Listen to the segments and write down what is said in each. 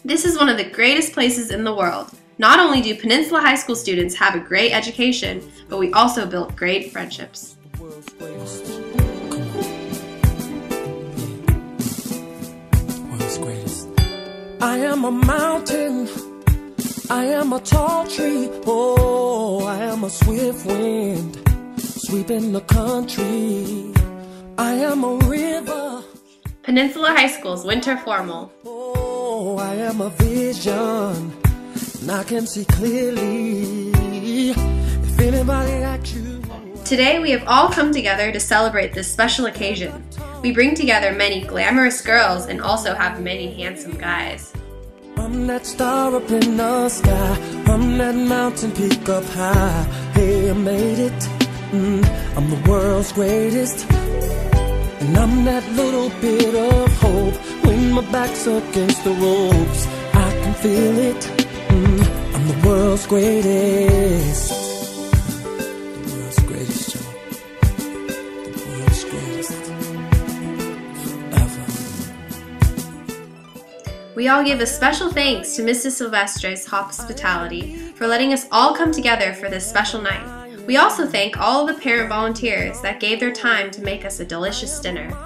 This is one of the greatest places in the world. Not only do Peninsula High School students have a great education, but we also built great friendships. I am a mountain, I am a tall tree, oh, I am a swift wind, sweeping the country. I am a river. Peninsula High School's winter formal. Oh, I am a vision, and I can see clearly if anybody asks you. Today we have all come together to celebrate this special occasion. We bring together many glamorous girls and also have many handsome guys. I'm that star up in the sky, I'm that mountain peak up high. Hey, I made it, I'm the world's greatest. And I'm that little bit of hope when my back's against the ropes. I can feel it, I'm the world's greatest. The world's greatest, Joe. The world's greatest. Forever. We all give a special thanks to Mrs. Silvestre's hospitality for letting us all come together for this special night. We also thank all of the parent volunteers that gave their time to make us a delicious dinner.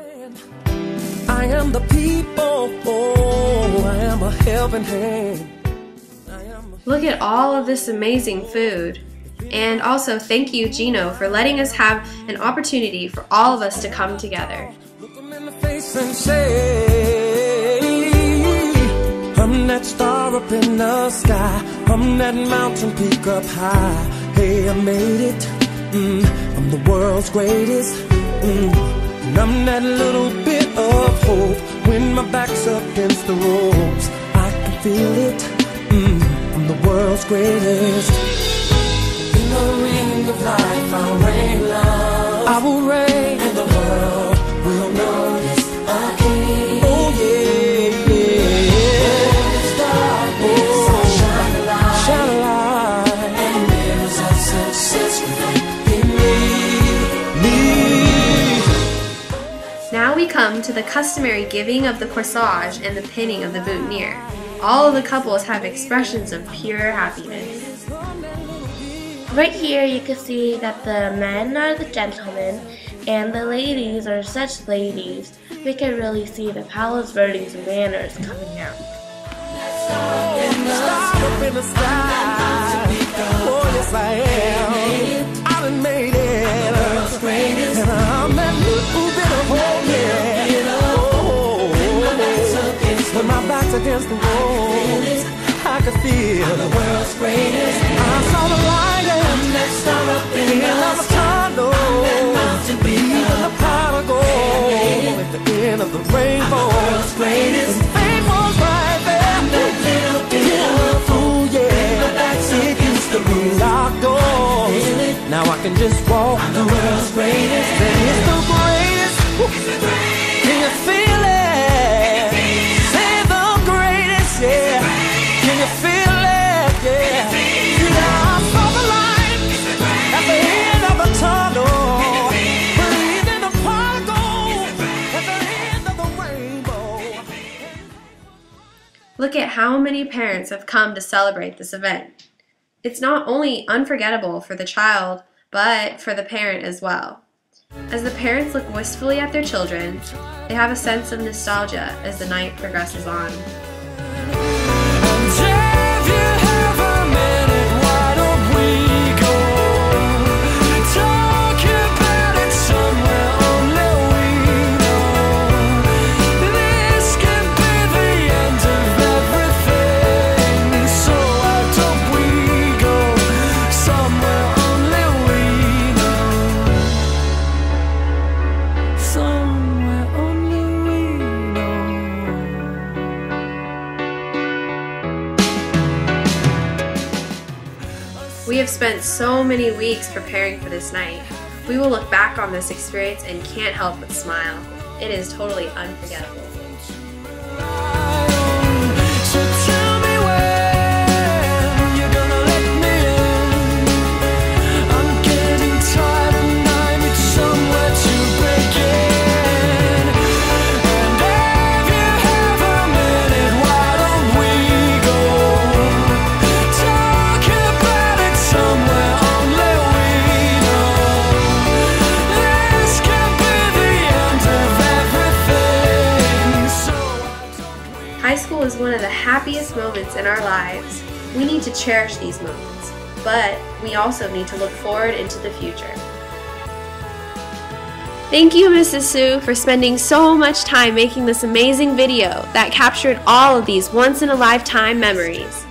I am the people, oh, I am a helping hand. Look at all of this amazing food. And also thank you, Gino, for letting us have an opportunity for all of us to come together. Look them in the face and say, I'm that star up in the sky, I'm that mountain peak up high. Hey, I made it, I'm the world's greatest, and I'm that little bit of hope when my back's up against the ropes. I can feel it, I'm the world's greatest. In the ring of life I'll reign love, I will reign, and the world will notice a king. Oh yeah, yeah. Darkness, I'll shine a light, shine a light, and mirrors of success reflect in me. Now we come to the customary giving of the corsage and the pinning of the boutonniere. All of the couples have expressions of pure happiness. Right here you can see that the men are the gentlemen and the ladies are such ladies. We can really see the Palos Verdes manners coming out. Stop up in the sky. Oh yes I am. I done made it. And I'm that little bit of hope, yeah. Oh, when my back's against the walls, I can feel the world's greatest. I saw the light and that star up in the tunnel. Even the pot of gold at the end of the rainbow. The world's greatest. And fame was right there. That little bit of fool, yeah. It used to be locked doors. Now I can just walk. I'm the world's greatest. Then it's the greatest. Can you feel it? Say the greatest, yeah. Can you feel it? Yeah. Yeah, I saw the light at the end of the tunnel. Believe in the pot of gold at the end of the rainbow. Look at how many parents have come to celebrate this event. It's not only unforgettable for the child, but for the parent as well. As the parents look wistfully at their children, they have a sense of nostalgia as the night progresses on. We have spent so many weeks preparing for this night. We will look back on this experience and can't help but smile. It is totally unforgettable. of the happiest moments in our lives. We need to cherish these moments, but we also need to look forward into the future. Thank you, Mrs. Sue, for spending so much time making this amazing video that captured all of these once-in-a-lifetime memories.